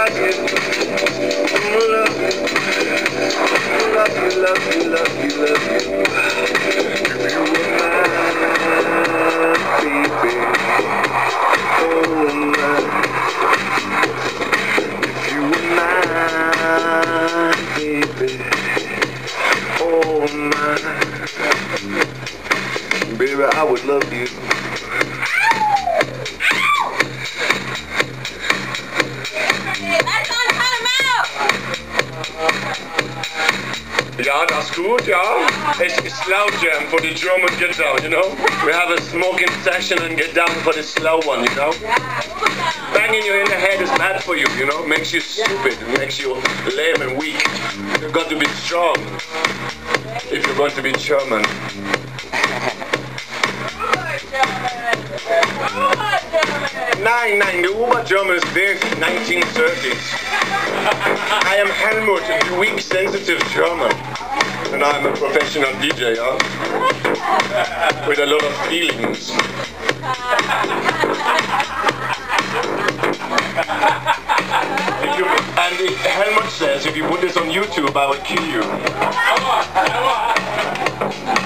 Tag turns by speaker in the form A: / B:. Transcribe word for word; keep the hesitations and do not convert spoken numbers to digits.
A: like it. Love you, love you, love you, love you, love you. If you were mine, baby, oh mine. If you were mine, baby, oh mine. Baby, I would love you. Ja, that's good, yeah. It's slow jam for the drum and guitar, you know. We have a smoking session and get down for the slow one, you know. Banging you in the head is bad for you, you know. Makes you stupid, makes you lame and weak. You've got to be strong if you're going to be German. Nein, nein, the Ober-German is there since nineteen thirties. I am Helmut, the weak, sensitive German. And I'm a professional D J, huh? With a lot of feelings. If you, and if Helmut says, if you put this on YouTube, I will kill you.